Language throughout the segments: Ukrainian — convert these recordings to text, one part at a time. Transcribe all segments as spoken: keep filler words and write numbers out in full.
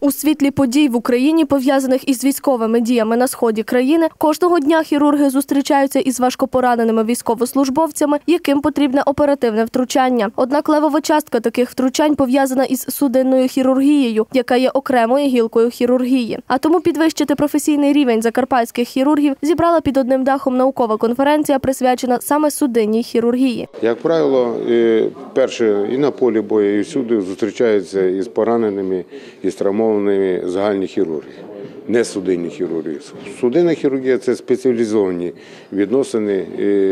У світлі подій в Україні, пов'язаних із військовими діями на сході країни, кожного дня хірурги зустрічаються із важкопораненими військовослужбовцями, яким потрібне оперативне втручання. Однак левова частка таких втручань пов'язана із судинною хірургією, яка є окремою гілкою хірургії. А тому підвищити професійний рівень закарпатських хірургів зібрала під одним дахом наукова конференція, присвячена саме судинній хірургії. Як правило, перше і на полі бою, і всюди зустрічаються із пораненими, із травмованими загальні хірурги, не судинні хірурги. Судинна хірургія – це спеціалізовані відносини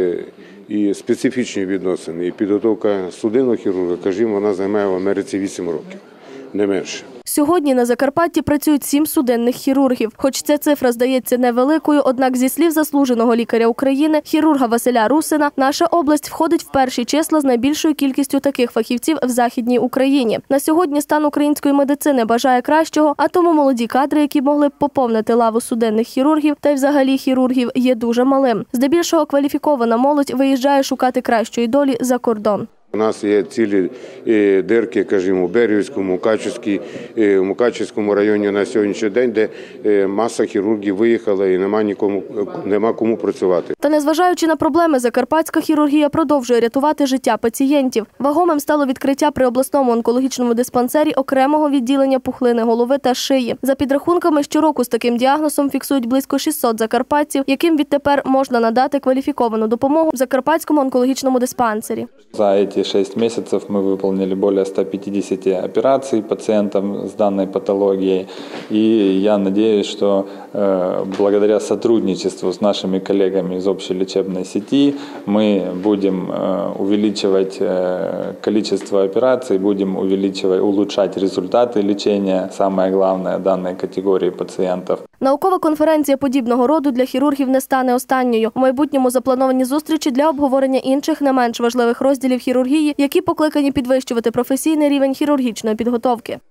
і специфічні відносини. І підготовка судинного хірурга, кажімо, вона займає в Америці вісім років, не менше. Сьогодні на Закарпатті працюють сім судинних хірургів. Хоч ця цифра здається невеликою, однак зі слів заслуженого лікаря України, хірурга Василя Русина, наша область входить в перші числа з найбільшою кількістю таких фахівців в Західній Україні. На сьогодні стан української медицини бажає кращого, а тому молоді кадри, які могли б поповнити лаву судинних хірургів та й взагалі хірургів, є дуже малим. Здебільшого кваліфікована молодь виїжджає шукати кращої долі за кордон. У нас є цілі дирки, кажімо, у Берівському, Мукачівській, в Мукачівському районі на сьогоднішній день, де маса хірургів виїхала і нема нікому, нема кому працювати. Та незважаючи на проблеми, закарпатська хірургія продовжує рятувати життя пацієнтів. Вагомим стало відкриття при обласному онкологічному диспансері окремого відділення пухлини голови та шиї. За підрахунками, щороку з таким діагнозом фіксують близько шістсот закарпатців, яким відтепер можна надати кваліфіковану допомогу в Закарпатському онкологічному диспансері. шесть месяцев мы выполнили более ста пятидесяти операций пациентам с данной патологией. И я надеюсь, что э, благодаря сотрудничеству с нашими коллегами из общей лечебной сети мы будем э, увеличивать э, количество операций, будем увеличивать, улучшать результаты лечения, самое главное, данной категории пациентов. Наукова конференція подібного роду для хірургів не стане останньою. У майбутньому заплановані зустрічі для обговорення інших не менш важливих розділів хірургії, які покликані підвищувати професійний рівень хірургічної підготовки.